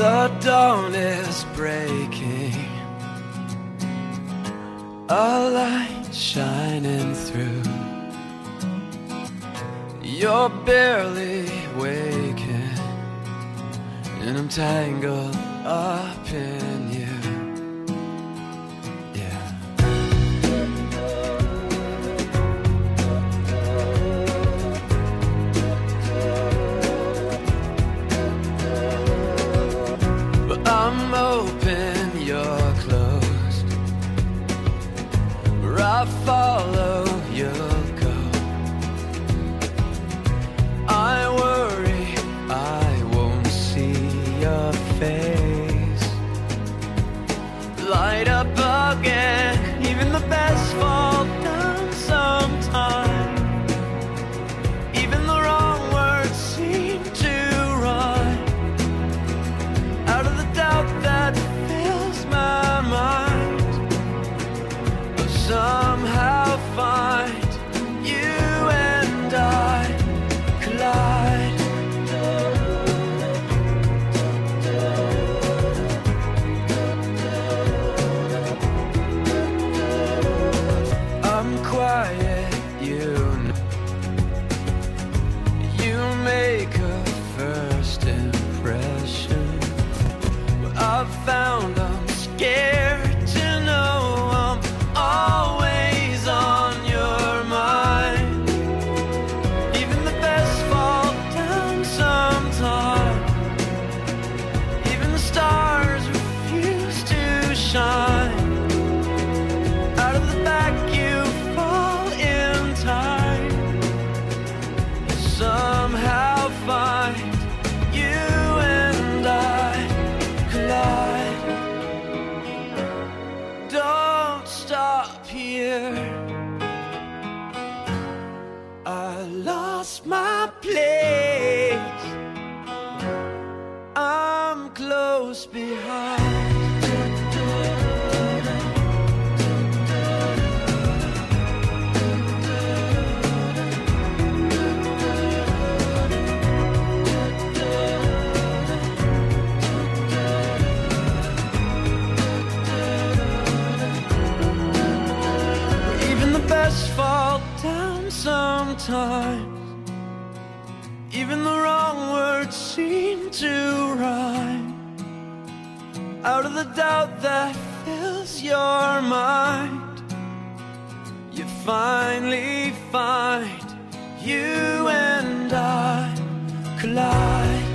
The dawn is breaking, a light shining through. You're barely waking, and I'm tangled up in you. I'm open, you're closed. Where I follow, you'll go. I worry I won't see your face. Light up again, even the best fall down sometime. Even the wrong words seem to rhyme. Out of the doubt that fills my mind, I'll somehow find you and I collide. I'm quiet, you know. You make a first impression. I've found I'm scared to know I'm always on your mind. Even the best fall down sometime. Even the stars refuse to shine. Out of the back you fall in time. You somehow find you and I collide. Don't stop here. I lost my place. I'm close behind. Fall down sometimes. Even the wrong words seem to rhyme. Out of the doubt that fills your mind, you finally find you and I collide.